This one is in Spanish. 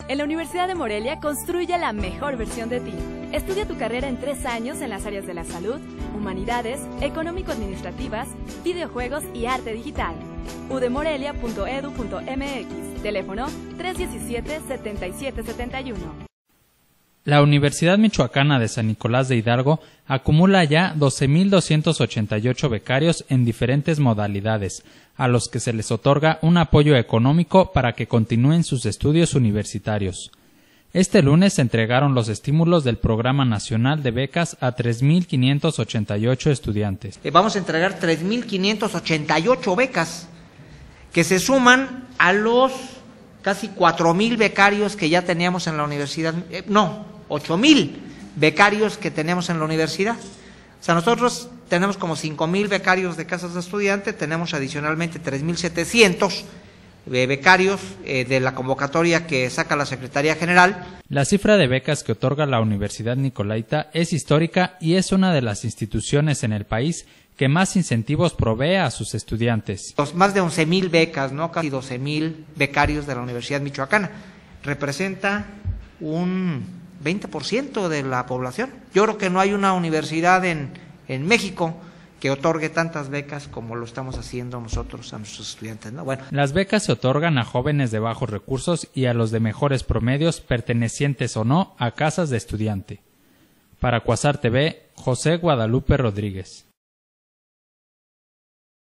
En la Universidad de Morelia construye la mejor versión de ti. Estudia tu carrera en 3 años en las áreas de la salud, humanidades, económico-administrativas, videojuegos y arte digital. udemorelia.edu.mx. Teléfono 317-7771. La Universidad Michoacana de San Nicolás de Hidalgo acumula ya 12.288 becarios en diferentes modalidades, a los que se les otorga un apoyo económico para que continúen sus estudios universitarios. Este lunes se entregaron los estímulos del Programa Nacional de Becas a 3.588 estudiantes. Vamos a entregar 3.588 becas, que se suman a los casi 4.000 becarios que ya teníamos en la universidad, 8.000 becarios que tenemos en la universidad. O sea, nosotros tenemos como 5.000 becarios de casas de estudiantes, tenemos adicionalmente 3.700 becarios de la convocatoria que saca la Secretaría General. La cifra de becas que otorga la Universidad Nicolaita es histórica y es una de las instituciones en el país que más incentivos provee a sus estudiantes. Más de 11.000 becas, casi 12.000 becarios de la Universidad Michoacana. Representa un 20% de la población. Yo creo que no hay una universidad en México que otorgue tantas becas como lo estamos haciendo nosotros a nuestros estudiantes, ¿no? Bueno. Las becas se otorgan a jóvenes de bajos recursos y a los de mejores promedios, pertenecientes o no a casas de estudiante. Para Cuasar TV, José Guadalupe Rodríguez.